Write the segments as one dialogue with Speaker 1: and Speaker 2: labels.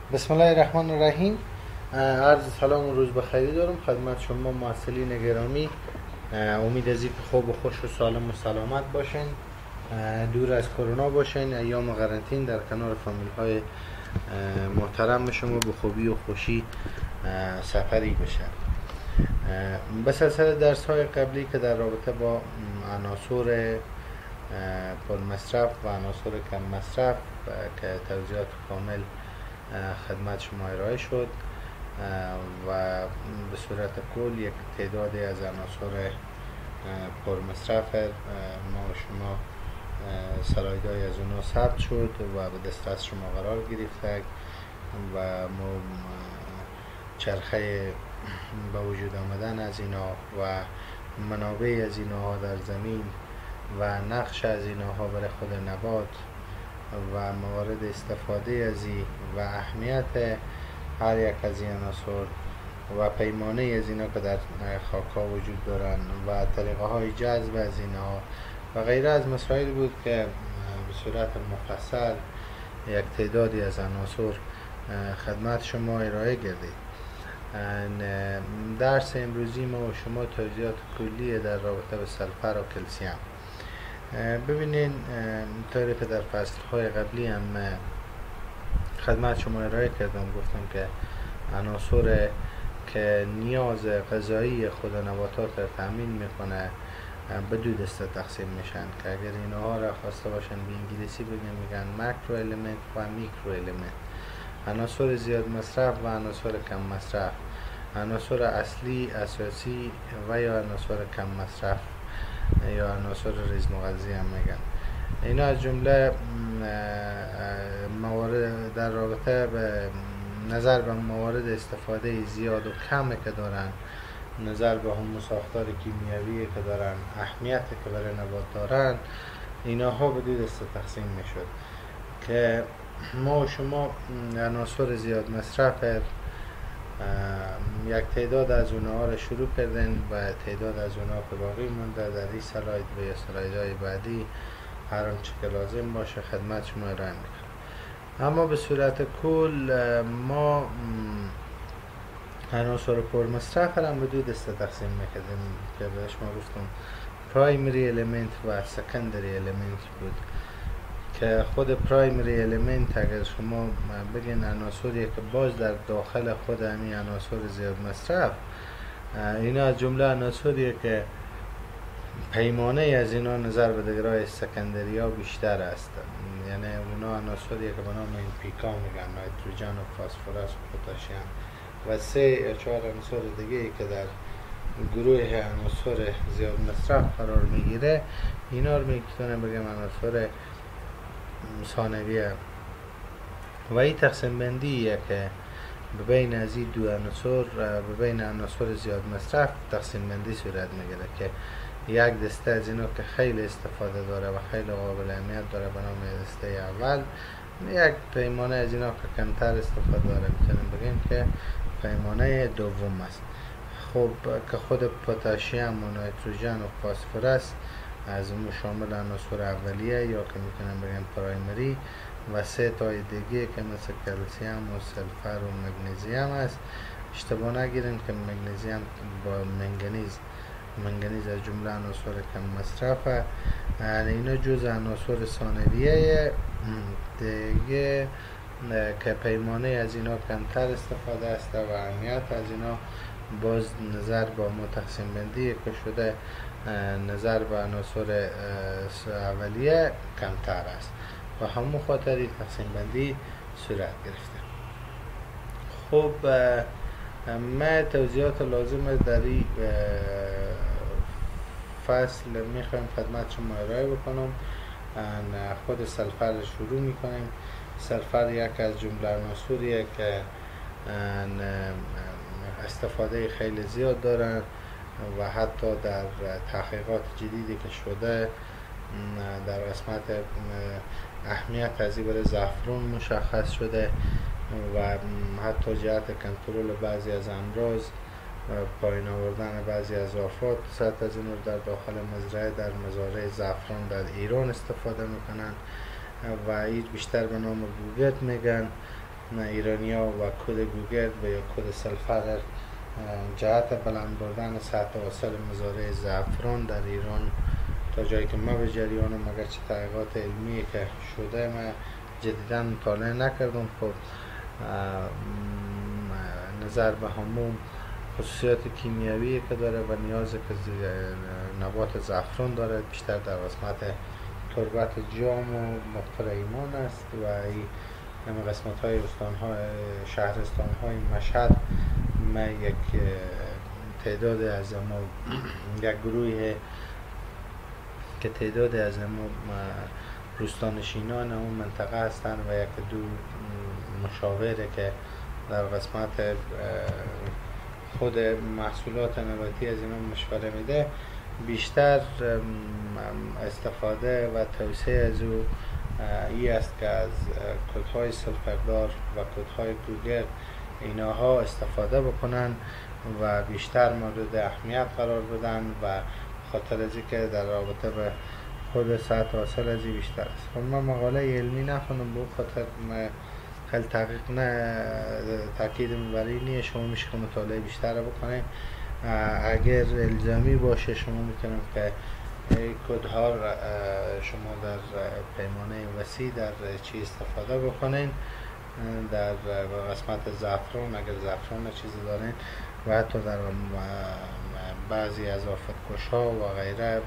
Speaker 1: بسم الله الرحمن الرحیم. عرض سلام و روز بخیر دارم خدمت شما محصلین گرامی. امید از اینکه خوب و خوش و سالم و سلامت باشین، دور از کرونا باشین، ایام قرنطینه در کنار فامیل های محترم شما به خوبی و خوشی سفری بشه. به سلسله درس های قبلی که در رابطه با عناصر پرمصرف و عناصر کم مصرف که توضیحات کامل خدمت شما ارائه شد و به صورت کل یک تعدادی از عناصر پرمصرف ما و شما سلایدهای از اونها ثبت شد و به دسترس شما قرار گرفته و ما چرخه به وجود آمدن از اینا و منابع از اینا در زمین و نقش از اینها برای خود نبات و موارد استفاده از این و اهمیت هر یک از این عناصر و پیمانه از اینا که در خاک‌ها وجود دارند و طریقه های جذب از اینها و غیره از مسائل بود که به صورت مفصل یک تعدادی از عناصر خدمت شما ارائه گردید. درس امروزی ما و شما توضیحات کلی در رابطه به سلفر و کلسیم. ببینین طوری که در فصل‌های قبلی هم خدمت شما ارائه کردم، گفتم که عناصر که نیاز غذایی خود نباتات را تامین میکنه به دو دسته تقسیم میشن که اگر اینها را خواسته باشن به انگلیسی میگن ماکرو الیمنت و میکرو الیمنت. عناصر زیاد مصرف و عناصر کم مصرف، عناصر اصلی اساسی و یا عناصر کم مصرف یا عناصر ریزمغذی هم میگن. اینا از جمله موارد در رابطه به نظر به موارد استفاده زیاد و کمی که دارن، نظر به هم ساختار کیمیایی که دارن، اهمیتی که برای نبات دارن، اینها به دو دسته تقسیم میشد که ما و شما عناصر زیاد مصرف یک تعداد از اونها را شروع کردن و تعداد از اونها که باقی مونده در این سلاید و یا سلایدهای بعدی هر آنچه که لازم باشه خدمت شما ارائه میکنم. اما به صورت کل ما عناصر پرمصرف را به دو دسته تقسیم میکردیم که بهش ما گفتم پرایمری الیمنت و سکندری الیمنت بود که خود پرایمری الیمنت اگر شما بگین عناصری که باز در داخل خود همین عناصر زیاد مصرف، اینا از جمله عناصری که پیمانه از اینا نظر به دیگرهای سکندری ها بیشتر است، یعنی اونا عناصری که به نام این پیکا میگن، نایتروژن و فسفرس و پتاسیم و 3 یا 4 عناصر دیگه که در گروه عناصر زیاد مصرف قرار میگیره، اینا رو میتونم بگم عناصر ثانویه. و این تقسیم بندیه که بین از این دو عناصر بین عناصر زیاد مصرف تقسیم بندی صورت میگیره که یک دسته از اینا که خیلی استفاده داره و خیلی قابل اهمیت داره به نام دسته اول، یک پیمانه از اینا که کمتر استفاده داره میتونیم بگیم که پیمانه دوم است. خب که خود پتاسیم و نایتروژن و فسفرس از اون شامل عناصر اولیه یا که میتونم بگم پرایمری و 3 تای دیگه که مثل کلسیم و سلفر و مگنیزیم است. اشتباه نگیرین که مگنیزیم با منگنیز از جمله عناصر کم مصرفه، یعنی اینا جز عناصر ثانویه دیگه که پیمانه از اینا کمتر استفاده است و اهمیت از اینا باز نظر با ما تقسیم بندی که شده نظر به عناصر اولیه کمتر است و همون خاطری تقسیم بندی صورت گرفته. خب من توضیحات لازم در این فصل میخوایم خدمت شما ارائه بکنم. خود سلفر شروع میکنیم. سلفر یک از جمله عناصریه که استفاده خیلی زیاد دارن و حتی در تحقیقات جدیدی که شده در قسمت اهمیت از این برای زعفران مشخص شده و حتی جهت کنترل بعضی از امراض، پایین آوردن بعضی از آفات، صد از این رو در داخل مزرعه در مزارع زعفران در ایران استفاده میکنن و این بیشتر به نام گوگرد میگن ایرانیا و کد گوگرد و یا کد سلفر در جهت بلند بردن سطح حاصل مزارع زعفران در ایران تا جایی که ما به جریانم، مگر چه تحقیقات علمی که شده ما جدیداً مطالعه نکردم. خب نظر به همون خصوصیات کیمیایی که داره و نیاز که نبات زعفران داره بیشتر در قسمت تربت جام و مقطر ایمان است و این قسمت های شهرستان های مشهد ما یک تعداد از ما یک گروه که تعداد از ما روستانشینان اون منطقه هستند و یک دو مشاوره که در قسمت خود محصولات نباتی از اینا مشوره میده، بیشتر استفاده و توسعه از او ای است که از کودهای سلفردار و کودهای گوگرد اینها استفاده بکنن و بیشتر مورد اهمیت قرار بدن و خاطر از که در رابطه به خود سطح حاصل از بیشتر است. خب من مقاله علمی نخونم به خاطر خیلی تحقیق نه تاکید برای نیه، شما میشه که مطالعه بیشتر بکنید. اگر الزامی باشه شما میتونید که کدها شما در پیمانه وسیع در چی استفاده بکنین، در قسمت زعفران اگر زعفران چیزی دارین و حتی در بعضی از آفتکش‌ها و غیره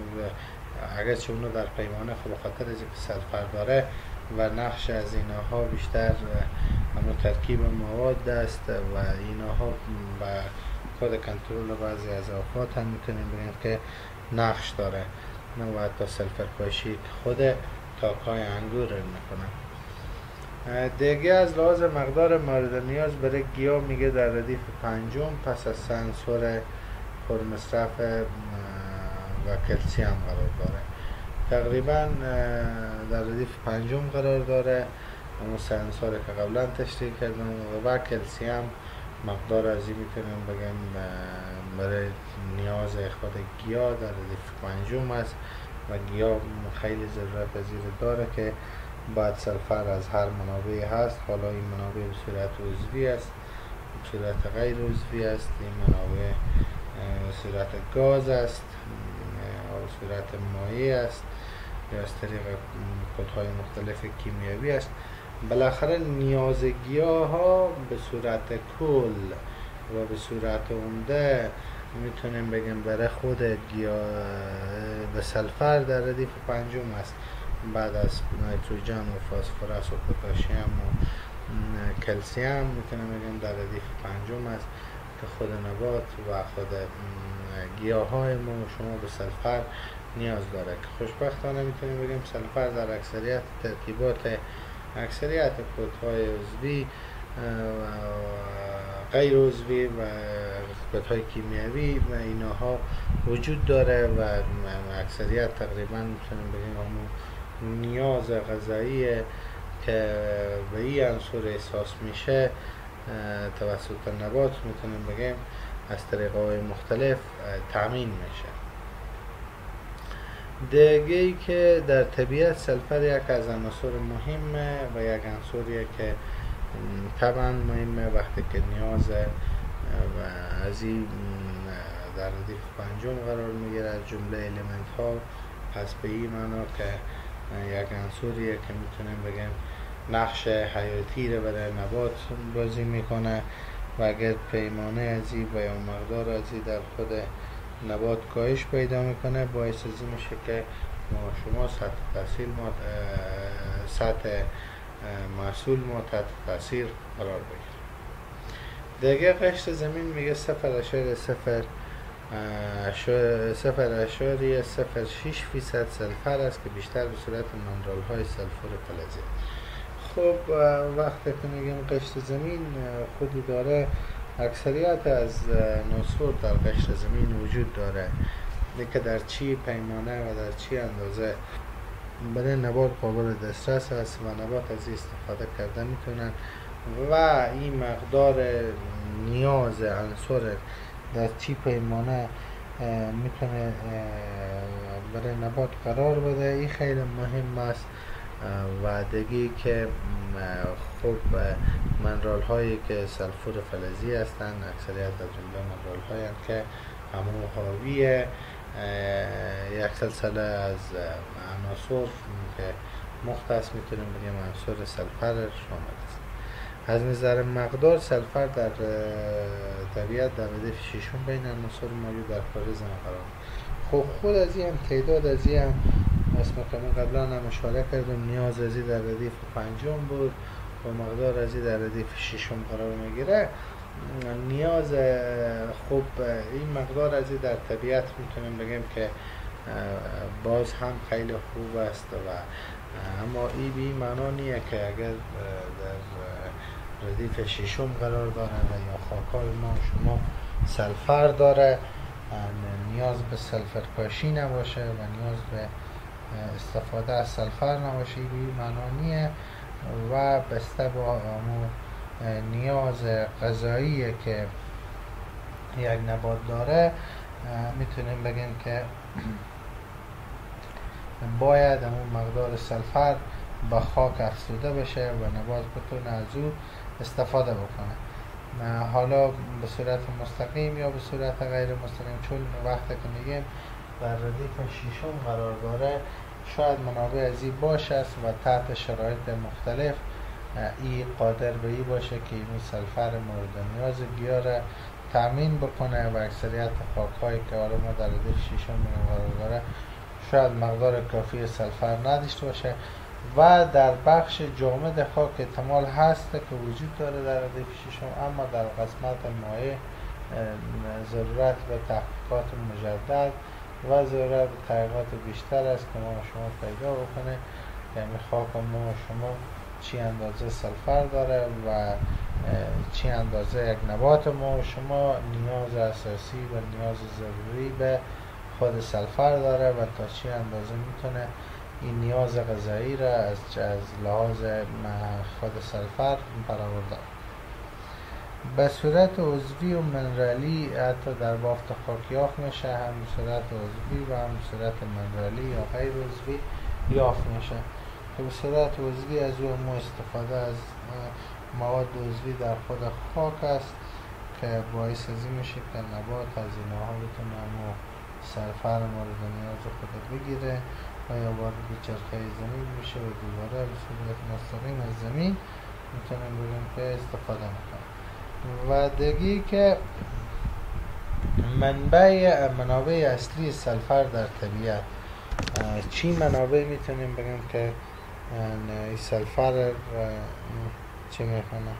Speaker 1: اگر چه اونو در پیمانه خب خاطر از اینکه سلفر داره و نقش از اینها بیشتر همون ترکیب مواد است و اینها با خود کنترل بعضی از آفات هم میتونیم بگیم که نقش داره و حتی سلفر پاشی خود تاکای انگور میکنه. دیگه از لحاظ مقدار مورد نیاز برای گیاه میگه در ردیف پنجم پس از سنسور پرمصرف و کلسیم قرار داره. تقریبا در ردیف پنجم قرار داره، اما سنسور که قبلا تشریح کردم و کلسیم مقدار از این میتونم بگم برای نیاز خود گیاه در ردیف پنجم است و گیاه خیلی ضرورت پذیر داره که باید سلفر از هر منابع هست. حالا این منابع به صورت عضوی است، به صورت غیر عضوی است، این منابع به صورت گاز است و به صورت مایع است یا از طریق کودهای مختلف کیمیایی است. بالاخره نیاز گیاه ها به صورت کل و به صورت عمده میتونیم بگیم برای خود گیاه به سلفر در ردیف پنجم است، بعد از نیتروژن و فسفرس و پتاسیم و کلسیم میتونیم بگیم در ردیف پنجم است که خود نبات و خود گیاه های ما شما به سلفر نیاز داره که خوشبختانه میتونیم بگیم سلفر در اکثریت ترکیبات اکثریت کودهای عضوی غیر عضوی و کودهای کیمیایی و اینها وجود داره و اکثریت تقریبا میتونیم بگیم همون نیاز غذایی که به این عنصر احساس میشه توسط نبات میتونیم بگیم از طریق‌های مختلف تامین میشه. دیگه ای که در طبیعت سلفر یک از عناصر مهمه و یک عنصریه که طبعا مهمه وقتی که نیاز و از این در ردیف پنجم قرار میگیره از جمله الیمنت ها، پس به این معنا که یک عنصریه که میتونیم بگیم نقش حیاتی رو برای نبات بازی میکنه و اگر پیمانه از این و یا مقدار از این در خود نبات کاهش پیدا میکنه باعث از این میشه که شما سطح محصول ما تحت تاثیر قرار بگیره. دیگه قشر زمین میگه 0.06% سلفر است که بیشتر به صورت منرال های سلفور فلزی. خب وقتی که میگیم قشر زمین خودی داره اکثریت از عناصر در قشر زمین وجود داره که در چی پیمانه و در چی اندازه برای نبات قابل دسترس است و نبات از این استفاده کرده میتونن و این مقدار نیاز عنصر در چی پیمانه میتونه برای نبات قرار بده. این خیلی مهم است و دیگه که خب منرال هایی که سلفور فلزی هستند، اکثریت از جمله منرال هایی که همون حاوی یک سلسله از عناصر که مختص میتونیم بگیم عنصر سلفر شامل است. از نظر مقدار سلفر در طبیعت در ردیف ششم بین عناصر موجود در کره زمین قرار خب خود از این تعداد از این اسم که من قبلا هم اشاره کردم نیاز از در ردیف پنجم بود و مقدار از در ردیف ششم قرار میگیره. نیاز خوب این مقدار از در طبیعت میتونیم بگیم که باز هم خیلی خوب است و اما این بی معنا نیه که اگر در ردیف ششم قرار داره و یا خاکای ما و شما سلفر داره نیاز به سلفر کاشی نباشه و نیاز به استفاده از سلفر نباشه، این بی معنا نیه و بسته با نیاز غذایی که یک نبات داره میتونیم بگیم که باید همون مقدار سلفر با خاک افزوده بشه و نبات بتونه از او استفاده بکنه. حالا به صورت مستقیم یا به صورت غیر مستقیم، چون وقتی که میگیم در ردیف ششم قرار داره شاید منابع از این باشه است و تحت شرایط مختلف این قادر به این باشه که این سلفر مورد نیاز گیاه را تامین بکنه و اکثریت خاک‌هایی که حالا ما در ردیف ششم قرار داره شاید مقدار کافی سلفر نداشته باشه و در بخش جامد خاک احتمال هست که وجود داره در ردیف ششم، اما در قسمت مایع ضرورت به تحقیقات مجدد و ضرورت به تحقیقات بیشتر است که ما شما پیدا بکنه یعنی خاک ما شما چی اندازه سلفر داره و چی اندازه یک نبات ما و شما نیاز اساسی و نیاز ضروری به خود سلفر داره و تا چی اندازه میتونه این نیاز غذایی را از لحاظ خود سلفر برآورده. به صورت عضوی و منرالی حتی در بافت خاک یافت میشه، هم به صورت عضوی و هم به صورت منرالی یا غیر عضوی یافت میشه که به صورت عضوی از او ما استفاده از مواد عضوی در خود خاک است که باعث ازی میشه که نبات از اینها بتونه همو سلفر مورد نیاز خود بگیره و یا وارد چرخه زمین میشه و دوباره به صورت مستقیم از زمین میتونیم بگیم که استفاده میکنه. و دیگه که منابع اصلی سلفر در طبیعت چی منابع میتونیم بگیم که سلفر چی میکنه؟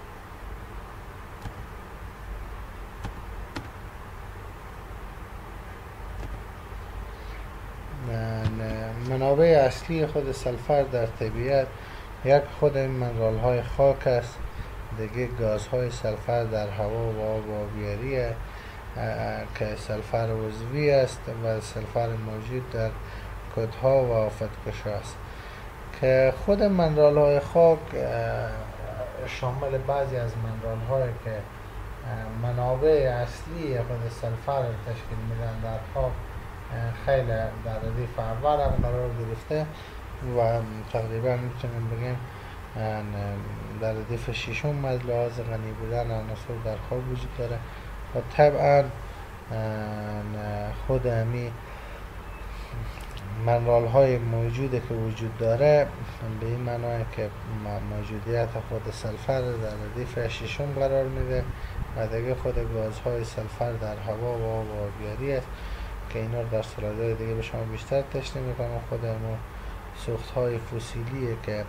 Speaker 1: منابع اصلی خود سلفر در طبیعت یک خود منرال های خاک است، دیگه گازهای سلفر در هوا و آب و آبیاریه که سلفر عضوی است و سلفر موجود در کدها و آفتکش است که خود منرال های خاک شامل بعضی از منرال هایی که منابع اصلی خود سلفر تشکیل میدن در خاک خیلی در ردیف اول هم قرار گرفته و تقریبا میتونیم بگیم در ردیف ششم از لحاظ غنی بودن عناصر در خاک وجود داره و طبعا خود همی منرال های موجوده که وجود داره به این معنی که موجودیت خود سلفر در ردیف ششم قرار میده و دیگه خود گازهای سلفر در هوا و آب و آبیاری است که اینا در سلایدهای دیگه به شما بیشتر تشریح میکنم. خود همون سوختهای فسیلیه که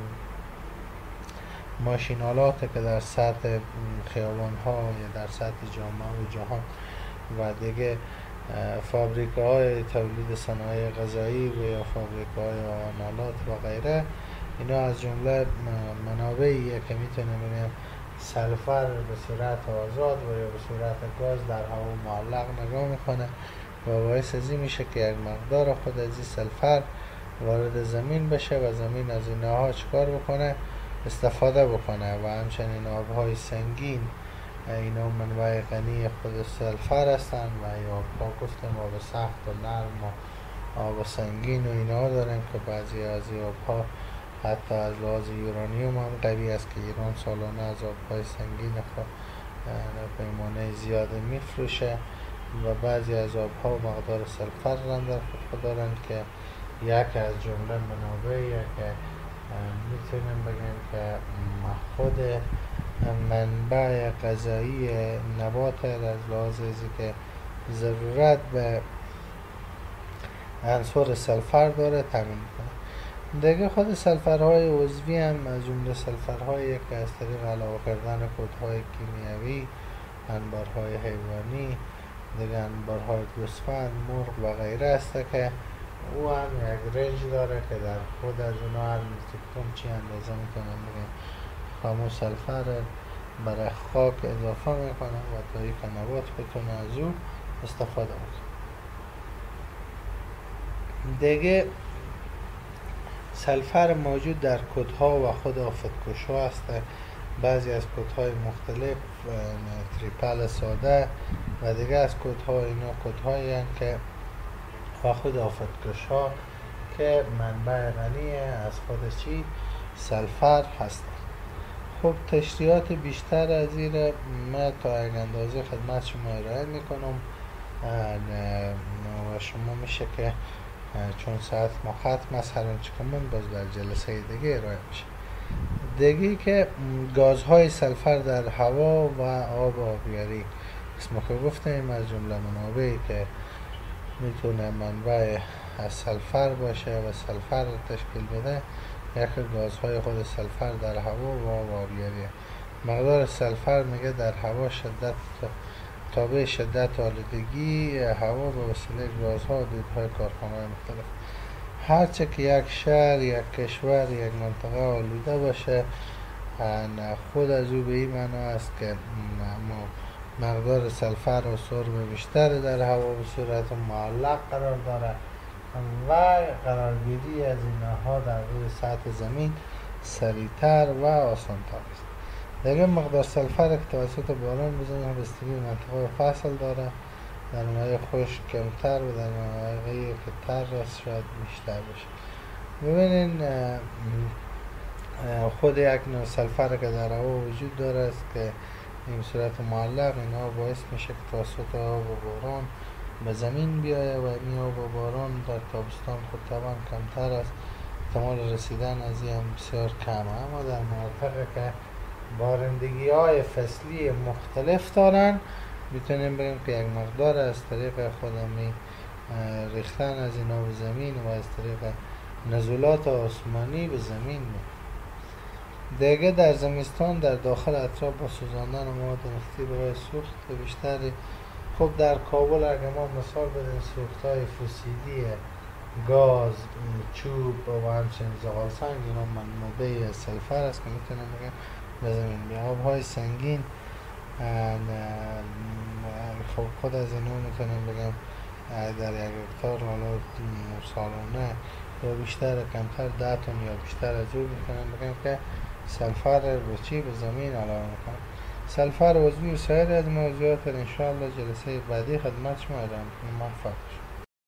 Speaker 1: ماشینالات که در سطح خیابان ها یا در سطح جامعه و جهان و دیگه فابریکه های تولید صنایع غذایی و یا فابریکه های آنالات و غیره، اینا از جمله منابعیه که میتونیم بگیم سلفر به صورت آزاد و یا به صورت گاز در هوا معلق نگاه میکنه و باعث ازی میشه که یک مقدار خود از این سلفر وارد زمین بشه و زمین از اینها چکار بکنه؟ استفاده بکنه و همچنین آبهای سنگین اینا منبع غنی خود سلفر هستن و یا آبها گفتیم آب سخت و نرم و آب سنگین و اینا دارن که بعضی از این آبها حتی از لحاظ یورانیوم هم قوی است که ایران سالانه از آبهای سنگین پیمانه زیاد میفروشه و بعضی از آبها مقدار سلفر را در خود دارند که یک از جمله منابعی که میتونیم بگیم که خود منبع غذایی نبات از لحاظ که ضرورت به عنصر سلفر داره تامین میکنه. دیگه خود سلفرهای عضوی هم از جمله سلفرهایی که از طریق علاوه کردن کودهای کیمیایی، انبارهای حیوانی، دیگه انبارهای گوسفند، مرغ و غیره است که او هم یک رنج داره که در خود از اونا هر کدوم چی اندازه میتونن بگیم خاموش سلفر برای خاک اضافه میکنه و تا یک نبات بتونه از او استفاده کنه. دیگه سلفر موجود در کودها و خود آفتکش‌ها است. بعضی از کودهای مختلف تریپل ساده و دیگه از کودها اینا کودهایی هستند که و خود آفتکش‌ها که منبع غنی از خود چی سلفر هست. خب تشریحات بیشتر از این من تا یک اندازه خدمت شما ارائه میکنم و شما میشه که چون ساعت ما ختم است هر آنچه که من باز در جلسه دیگه ارائه میشه. دیگه که گازهای سلفر در هوا و آب آبیاری اسم که گفتیم از جمله منابعی که میتونه منبع از سلفر باشه و سلفر تشکیل بده یکی گازهای خود سلفر در هوا و آب آبیاری. مقدار سلفر میگه در هوا شدت تابع شدت آلودگی هوا به وسیله گازها و دودهای کارخانه‌های مختلف. هرچه که یک شهر، یک کشور، یک منطقه آلوده باشه خود از او به این معنا است که مقدار سلفر و سرب بیشتر در هوا به صورت معلق قرار داره و قرارگیری از اینها در روی سطح زمین سریعتر و آسان‌تر است. دیگه مقدار سلفر که توسط باران بزنه بستگی منطقه فصل داره، در مناطق خشک کمتر و در مناطقی که تر است شاید بیشتر باشه. ببینین خود یک نوع سلفر که در هوا وجود داره است که این صورت معلق اینها باعث میشه که توسط آب و باران به زمین بیایه و این آب و باران در تابستان خود طبعا کمتر است، احتمال رسیدن از این بسیار کمه. اما در مناطقی که بارندگی های فصلی مختلف دارن میتونیم بگیم که یک مقدار از طریق خودمی ریختن از اینا به زمین و از طریق نزولات آسمانی به زمین دیگه در زمستان در داخل اطراف با سوزاندن مواد نفتی برای سوخت بیشتری. خب در کابل اگه ما مثال بدیم سوخت‌های فسیلی گاز، چوب و همچنین زغال سنگ اینا منبع سلفر است که میتونیم بگیم به زمین بیاد. آبهای سنگین خب خود از اینا میتونیم بگیم در یک هکتار حالا سالانه یا بیشتر کمتر 10 تن یا بیشتر از او میتونیم بگیم که سلفر به چی به زمین علاوه میکنه. سلفر عضوی و سایر از موضوعات انشاءالله جلسه بعدی خدمت شما ارائه میکنم. موفق باشید.